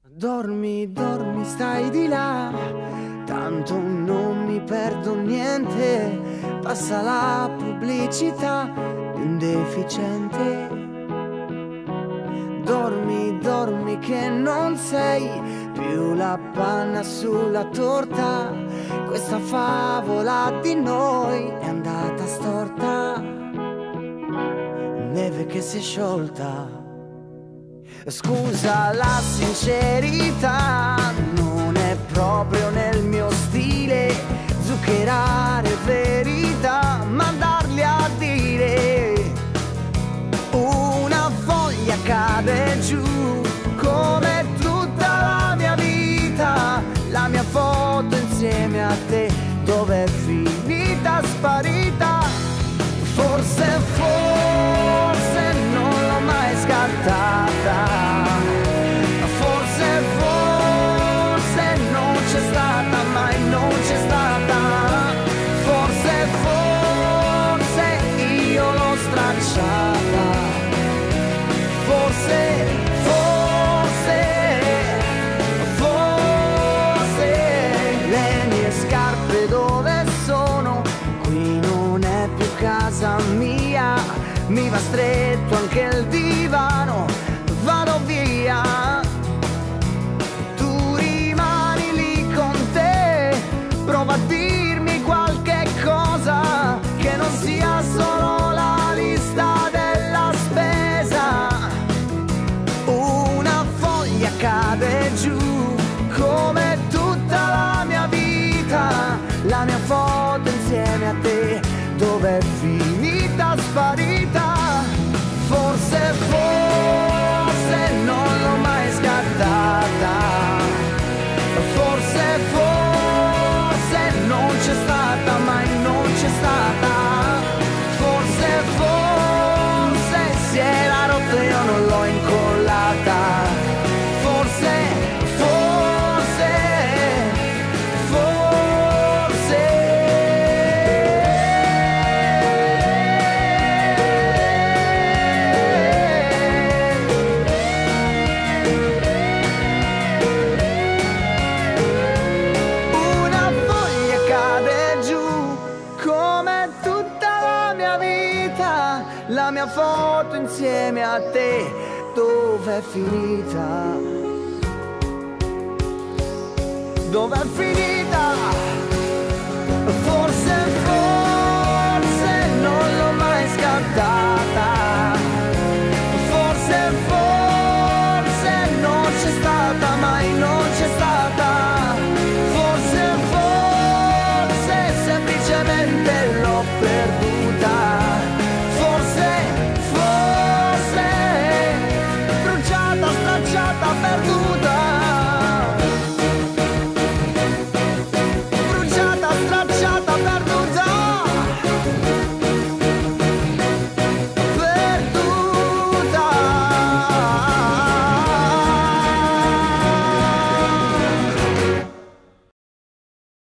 Dormi, dormi, stai di là, tanto non mi perdo niente. Passa la pubblicità di un deficiente. Dormi, dormi che non sei più la panna sulla torta. Questa favola di noi è andata storta. Neve che si è sciolta. Scusa la sincerità, non è proprio nel mio stile zuccherare verità, mandarli a dire. Una foglia cade giù come tutta la mia vita. La mia foto insieme a te dov'è finita, sparita? Forse non l'ho mai scartata. Forse non c'è stata, mai non c'è stata. Forse io l'ho stracciata. Forse le mie scarpe dove sono? Qui non è più casa mia, mi va stretto anche il divano, vado via. Tu rimani lì con te, prova a dirmi qualche cosa che non sia solo la lista della spesa. Una foglia cade giù come tutta la mia vita. La mia foto insieme a te dov'è finita, sparita? Forse non l'ho mai scartata. Forse non c'è stata, mai non c'è stata. Forse si era rotta e io non l'ho incollata. Forse una foglia cade giù come tutta la mia vita. La mia foto insieme a te dov'è finita? Dov'è finita?